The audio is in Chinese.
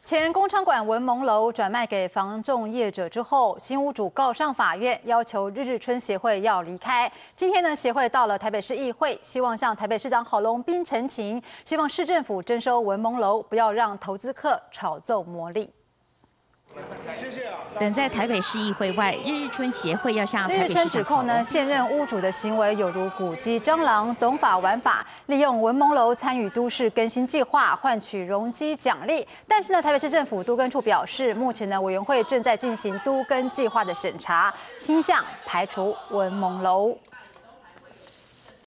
前工商馆文蒙楼转卖给房仲业者之后，新屋主告上法院，要求日日春协会要离开。今天呢，协会到了台北市议会，希望向台北市长郝龙斌陈情，希望市政府征收文蒙楼，不要让投资客炒奏魔力。 等在台北市议会外，日日春协会要向台北市长日日春指控呢，现任屋主的行为有如古迹蟑螂，懂法玩法，利用文蒙楼参与都市更新计划，换取容积奖励。但是呢，台北市政府都更处表示，目前呢，委员会正在进行都更计划的审查，倾向排除文蒙楼。